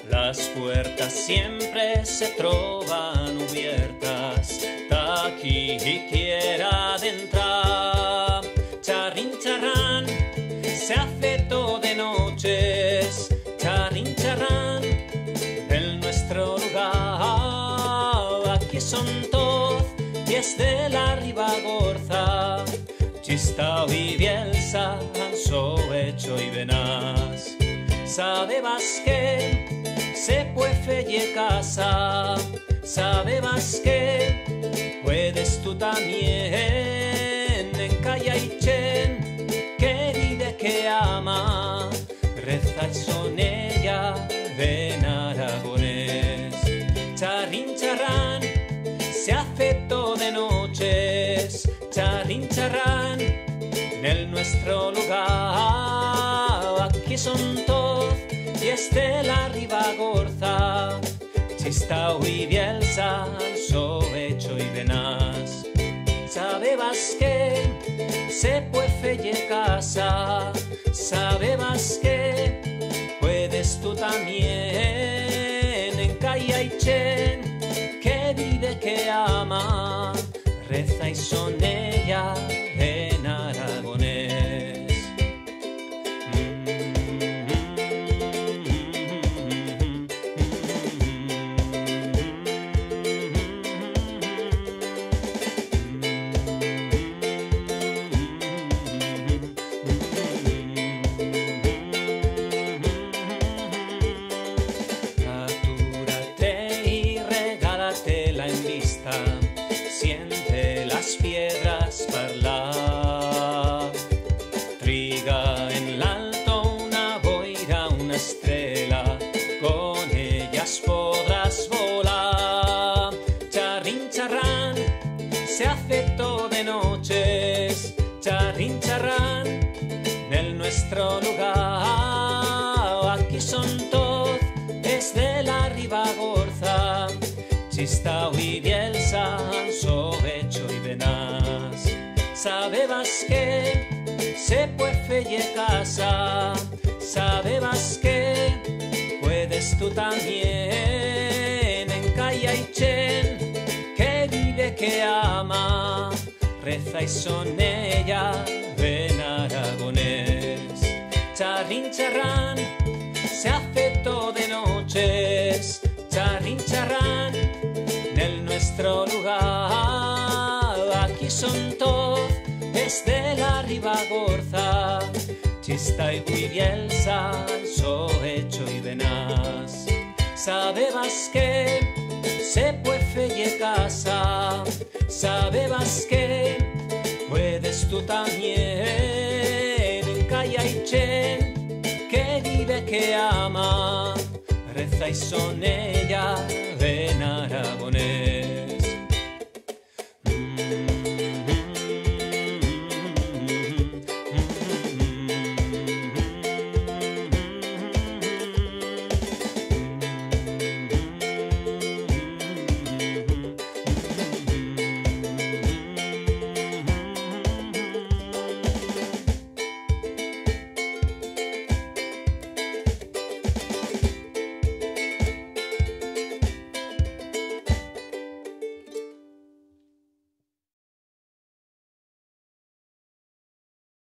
Las puertas siempre se trovan abiertas da chi quiera adentrar. Charrin charrán, se hace todo de noches. Charrin charrán, en nuestro lugar. Aquí son todos pies de la Ribagorza. Chistao y Bielsa, Soecho y Benás. Sabebas que se puede casa, sabebas que puedes tú también en Callaichen, querida que ama, reza son ella en aragonés. Charrin charrán, se hace todo de noches, charrin charrán, en nuestro lugar, aquí son todos pies de la Ribagorza, Chistao y Bielsa, Soecho y Benás. Sabebas que se puede casa, sabebas que puedes tú también en Callaichen, que vive, que ama, reza y son ella en aragonés. Siente las piedras parlar. Triga en l'alto una boira, una estrella, con ellas podrás volar. Charrin charrán, se hace todo de noches. Charrin charrán, en nuestro lugar. Aquí son todos desde la Ribagorza, Chistao y Bielsa, Soecho y Benás. Sabebas que se puede casa, sabebas que puedes tú también en Callaichen, que vive, que ama, reza y son ella en aragonés. Charrin charrán, se hace todo de noches, charrin charrán, en nuestro lugar. Aquí son todos desde la Ribagorza, Chistao y Bielsa, Soecho y Benás. Sabebas que se puede casa, sabebas que puedes tú también en Callaichen, que vive, que ama, reza y son ella en aragonés.